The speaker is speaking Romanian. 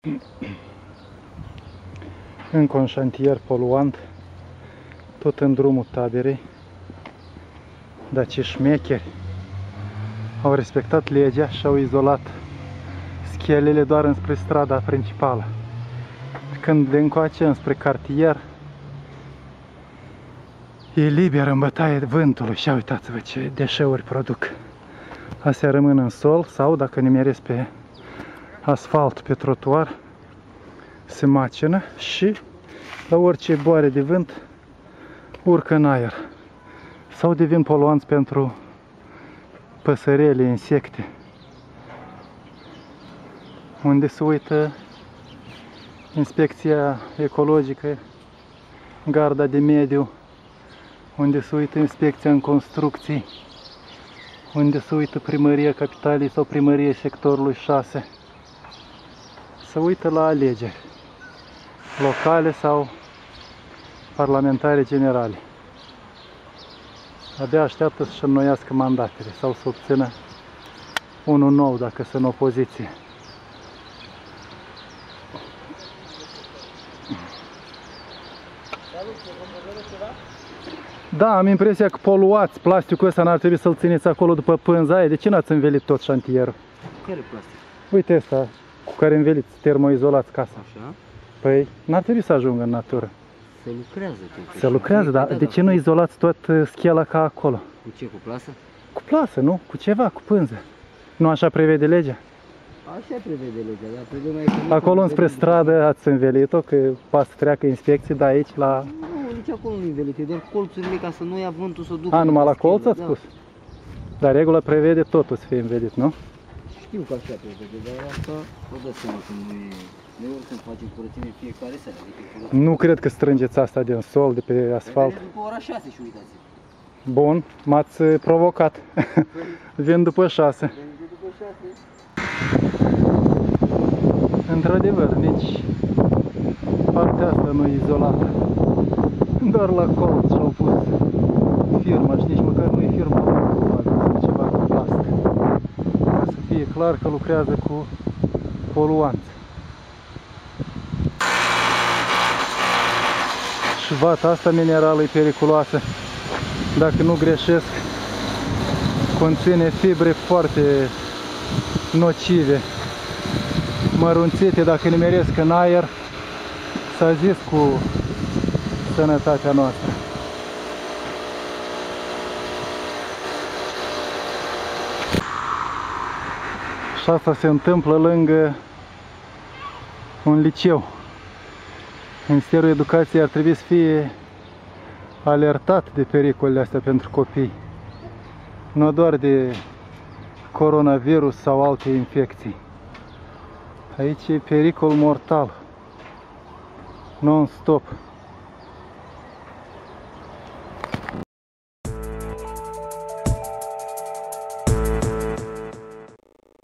Încă un șantier poluant, tot în drumul taberei, dar ce șmecheri! Au respectat legea și au izolat schelele doar înspre strada principală. Când de încoace înspre cartier, e liber în bătaie vântului și uitați-vă ce deșeuri produc. Astea rămân în sol sau, dacă nimeresc pe asfalt, pe trotuar, se macină și la orice boare de vânt urcă în aer. Sau devin poluanți pentru păsărele, insecte. Unde se uită inspecția ecologică, garda de mediu, unde se uită inspecția în construcții, unde se uită primăria capitalei sau primăria sectorului 6. Se uită la alegeri locale sau parlamentare generale. Abia așteaptă să-și înnoiască mandatele sau să obțină unul nou dacă sunt în opoziție. Da, am impresia că poluați. Plasticul ăsta n-ar trebui să-l țineți acolo după pânza aia. De ce n-ați învelit tot șantierul? Care plastic? Uite ăsta cu care înveliți, termoizolați casa. Așa? Păi, n-ar trebui să ajungă în natură. Se lucrează totuși. Se lucrează, dar de ce nu izolați tot schela ca acolo? Cu ce? Cu plasă? Cu plasă, nu? Cu ceva, cu pânză. Nu așa prevede legea? Așa prevede legea, dar problema e că... Acolo înspre stradă ați învelit-o, că poate să treacă inspecții, dar aici la... Nu, nici acolo nu învelite, doar colțurile ca să nu ia vântul să ducă... A, numai la colț ați spus? Dar regula prevede totul să fie învelit, nu? Știu că așa prevede, dar asta o dă seama că nu e... Noi oricând facem curățenie fiecare seară. Nu cred că strângeți asta din sol, de pe asfalt. După ora 6 și uitați. Bun, m-ați provocat. Vin după 6. Într-adevăr, nici partea asta nu e izolată. Doar la colț și-au pus firma și nici măcar nu e firma, probabil, ceva cu plastic. Ca să fie clar că lucrează cu poluanți. Și vata asta minerală e periculoasă. Dacă nu greșesc, conține fibre foarte nocive, mărunțite, dacă nimeresc în aer, s-a zis cu sănătatea noastră. Și asta se întâmplă lângă un liceu. Ministerul Educației ar trebui să fie alertat de pericolele astea pentru copii, nu doar de coronavirus sau alte infecții. Aici e pericol mortal, non-stop.